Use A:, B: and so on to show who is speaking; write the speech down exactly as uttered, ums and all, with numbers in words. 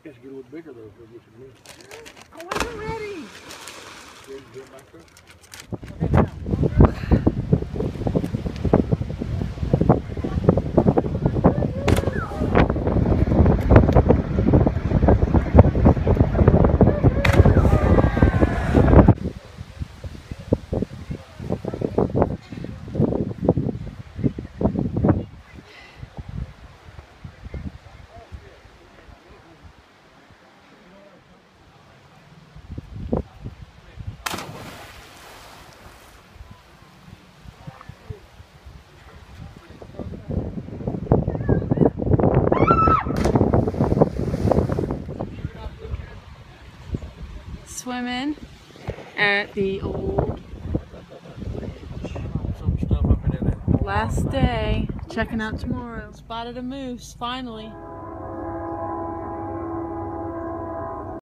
A: Get a little bigger though if we get some meat.
B: I wasn't ready.
A: Ready to get back up?
B: Okay, now. Swimming at the old
A: Some stuff up in there.
B: last day. Checking out tomorrow. Spotted a moose, finally.